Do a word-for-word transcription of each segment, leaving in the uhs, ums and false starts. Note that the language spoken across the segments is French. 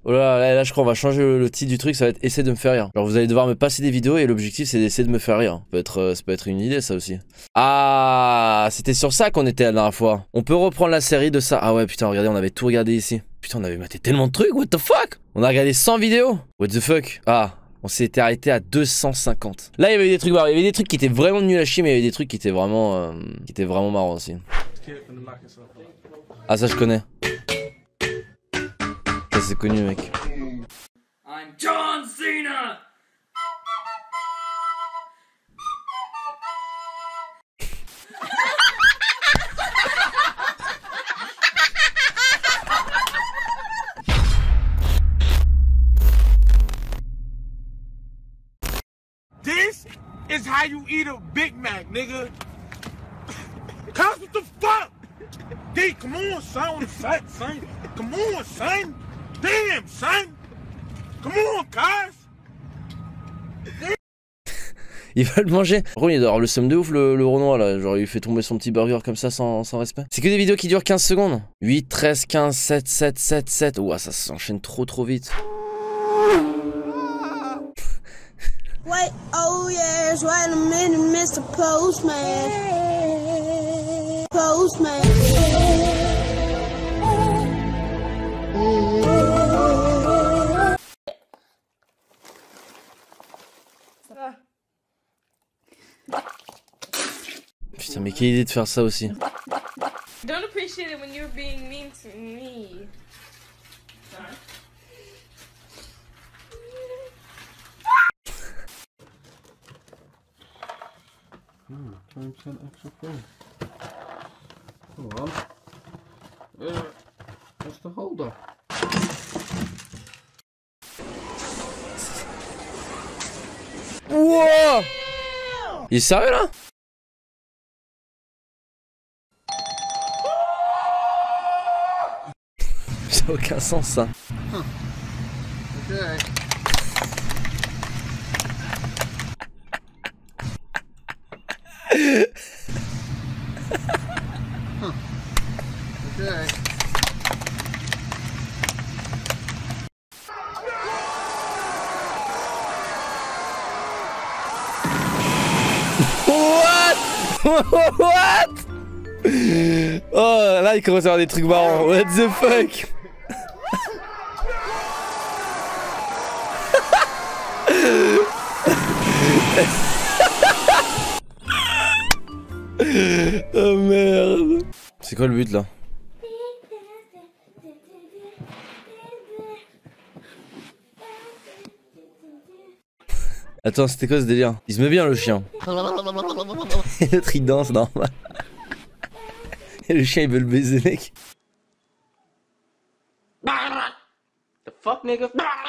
Oh là, là, là je crois on va changer le, le titre du truc, ça va être essayer de me faire rire. Genre vous allez devoir me passer des vidéos et l'objectif c'est d'essayer de me faire rire. Ça peut être, euh, ça peut être une idée ça aussi. Ah, c'était sur ça qu'on était la dernière fois. On peut reprendre la série de ça. Ah ouais putain regardez on avait tout regardé ici. Putain on avait maté tellement de trucs, what the fuck. On a regardé cent vidéos. What the fuck. Ah, on s'était arrêté à deux cent cinquante. Là il y avait des trucs, il y avait des trucs qui étaient vraiment nuls à chier mais il y avait des trucs qui étaient vraiment, euh, qui étaient vraiment marrants aussi. Ah ça je connais. Ça c'est connu mec. I'm John Cena. This is how you eat a Big Mac, nigga. Cuz what the fuck? D, come on, son, on the set, son. Come on, son. Damn, son. Come on, cuz. Il va le manger. Par il doit avoir le seum de ouf le, le Renoir là. Genre il fait tomber son petit burger comme ça sans, sans respect. C'est que des vidéos qui durent quinze secondes. huit, treize, quinze, sept, sept, sept, sept. Ouah ça s'enchaîne trop trop vite. Wait, oh yes, wait a minute, Mister Postman. Postman. Putain mais quelle idée de faire ça aussi. Don't appreciate it when you're being mean to me. Hmm, twenty percent extra free. Hold on. Uh, what's the holder? Wow. Il est sérieux là? Ça n'a aucun sens ça. Huh. Okay. Huh. Okay. What? What? Oh là il commence à avoir des trucs marrants. What the fuck? Oh merde. C'est quoi le but là? Attends, c'était quoi ce délire? Il se met bien le chien. Et l'autre il danse normal. Et le chien il veut le baiser mec. The fuck, nigga?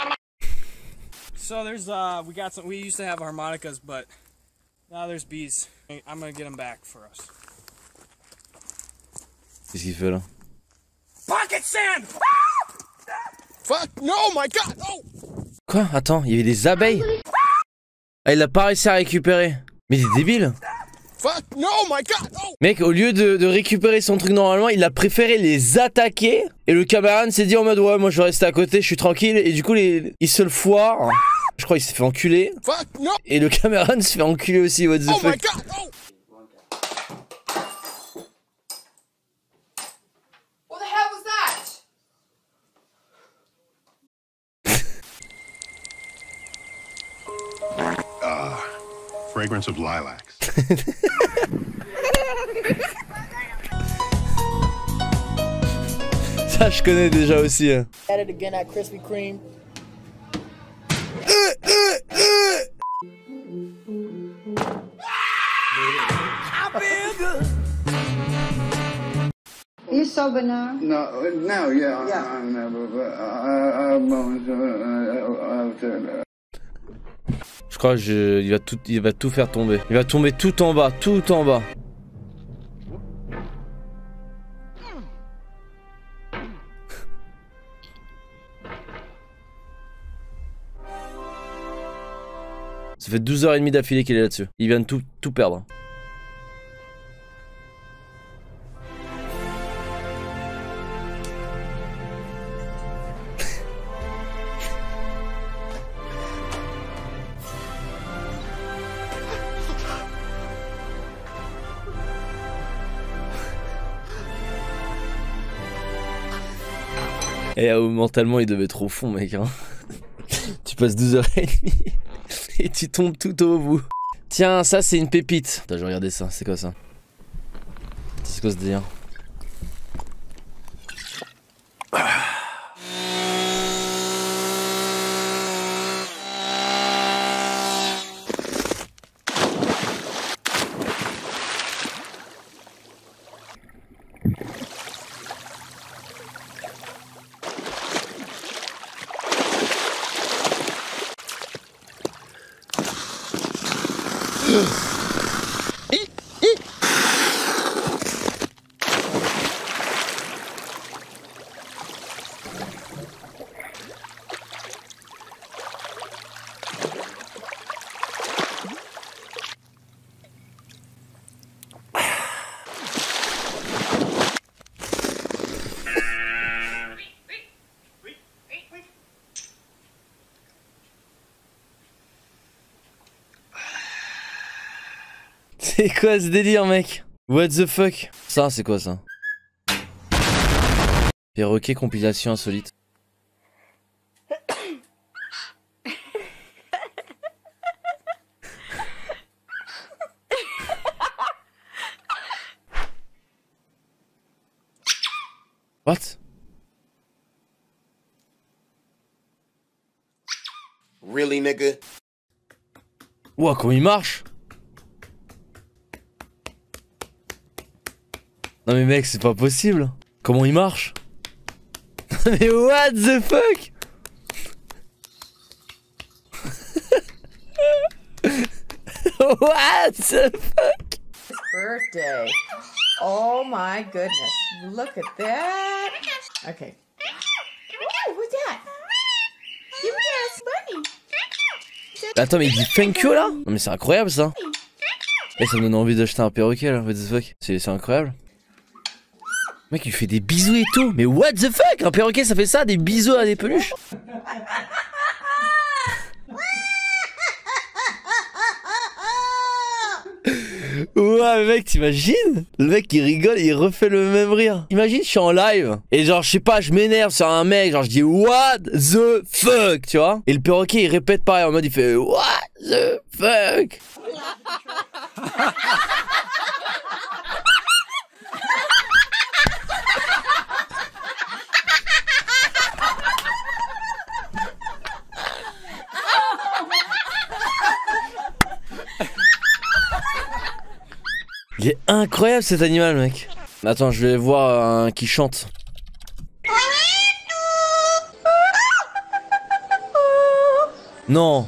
So there's uh we got some we used to have harmonicas but now there's bees. I'm gonna get them back for us. Qu'est-ce qu'il fait là? Pocket sand! Fuck, no, my god, no! Quoi? Attends, il y avait des abeilles? Ah il a pas réussi à récupérer. Mais il est débile. Fuck, no, my god, no! Mec, au lieu de, de récupérer son truc normalement, il a préféré les attaquer. Et le camarade s'est dit en mode ouais, moi je vais rester à côté, je suis tranquille. Et du coup, les, il se le foire. Je crois qu'il s'est fait enculer. Fuck, no! Et le camarade se fait enculer aussi, what the Oh my fuck. god, no! What the hell was that? Ah, fragrance of lilacs. Ça, je connais déjà aussi. Hein. At it again at Krispy Kreme. You sober now? No, now, yeah, yeah. I'm never, I, I, Je crois que il va tout, il va tout faire tomber. Il va tomber tout en bas, tout en bas. Ça fait douze heures trente d'affilée qu'il est là-dessus. Il vient de tout, tout perdre. Et euh, mentalement, il devait être au fond, mec. Hein. Tu passes douze heures trente et tu tombes tout au bout. Tiens, ça, c'est une pépite. Attends, je vais regarder ça. C'est quoi ça? C'est quoi ce délire? C'est quoi ce délire, mec? What the fuck? Ça, c'est quoi ça? Perroquet compilation insolite. What? Really, nigga? Ouah, comment il marche? Non mais mec, c'est pas possible. Comment il marche? Mais what the fuck? What the fuck? Birthday. Oh my goodness. Look at that. Okay. Ooh, who's that? You yes, bunny. Attends, mais il dit thank you là? Non mais c'est incroyable ça. Et ça me donne envie d'acheter un perroquet là, what the fuck? C'est incroyable. Mec, il fait des bisous et tout. Mais what the fuck? Un perroquet, ça fait ça? Des bisous à des peluches? Ouais, mais mec, t'imagines? Le mec, il rigole et il refait le même rire. Imagine, je suis en live. Et genre, je sais pas, je m'énerve sur un mec. Genre, je dis what the fuck, tu vois? Et le perroquet, il répète pareil en mode, il fait what the fuck? Il est incroyable cet animal, mec. Attends, je vais voir un qui chante. Non.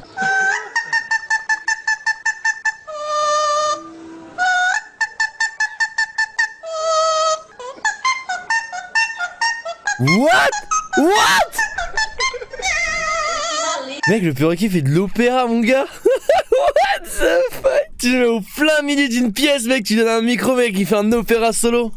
What? What? Mec, le perroquet fait de l'opéra, mon gars. What the fuck? Tu le mets au plein milieu d'une pièce, mec, tu donnes un micro, mec, il fait un opéra solo.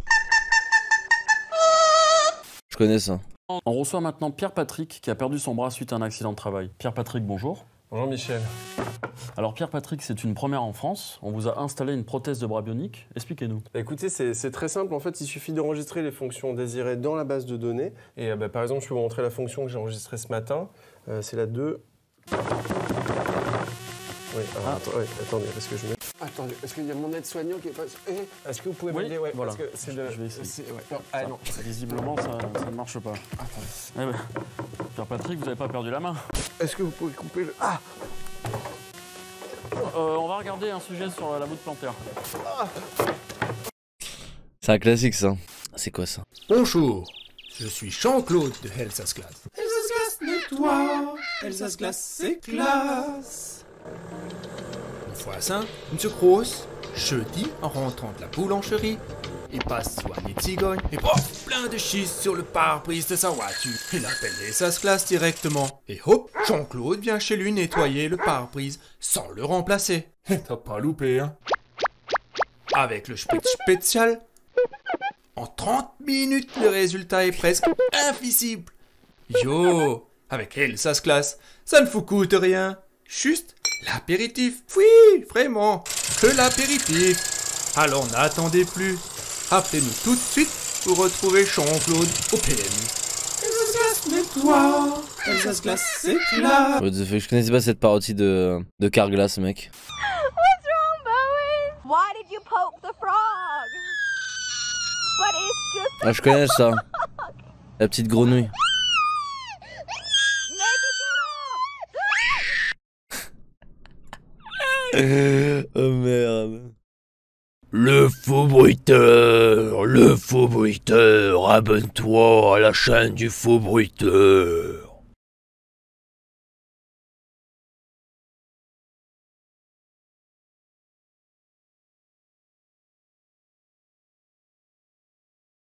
Je connais ça. On reçoit maintenant Pierre-Patrick qui a perdu son bras suite à un accident de travail. Pierre-Patrick, bonjour. Bonjour Michel. Alors Pierre-Patrick, c'est une première en France. On vous a installé une prothèse de bras bionique. Expliquez-nous. Écoutez, c'est très simple. En fait, il suffit d'enregistrer les fonctions désirées dans la base de données. Et euh, bah, par exemple, je peux vous montrer la fonction que j'ai enregistrée ce matin. Euh, c'est la deux. Oui, alors, ah. attends, ouais, attendez, parce que je mets... Attendez, est-ce qu'il y a mon aide-soignant qui est pas... Eh, est-ce que vous pouvez oui, m'aider? Ouais, voilà. Parce que c'est de... Je vais essayer. Ouais. Non, ah, non. Visiblement, ça, ça ne marche pas. Attendez. Eh ben, Pierre-Patrick, vous n'avez pas perdu la main. Est-ce que vous pouvez couper le... Ah euh, On va regarder un sujet sur la voûte plantaire. Ah. C'est un classique, ça. C'est quoi, ça? Bonjour, je suis Jean-Claude de Elsa's Glass. Elsa's Glass nettoie, Elsa's Glass c'est classe. Mon voisin, Monsieur Gross, jeudi, en rentrant de la boulangerie, il passe soigner de cigogne et pof, plein de schiste sur le pare-brise de sa voiture. Il appelle Elsa's Glass directement. Et hop, Jean-Claude vient chez lui nettoyer le pare-brise sans le remplacer. T'as pas loupé, hein? Avec le Spitz spécial, en trente minutes, le résultat est presque invisible. Yo, avec Elsa's Glass, ça ne vous coûte rien. Juste l'apéritif. Oui, vraiment, que l'apéritif. Alors n'attendez plus. Appelez-nous tout de suite pour retrouver Jean-Claude au P M U. toi, Elsa's glace, c'est classe. What the fuck, je connaissais pas cette parodie de, de Carglass, mec. What's wrong, Bowen? Why did you poke the frog? But it's just Ah, je connais ça. La petite grenouille. Oh merde. Le faux bruiteur, le faux bruiteur, abonne-toi à la chaîne du faux bruiteur.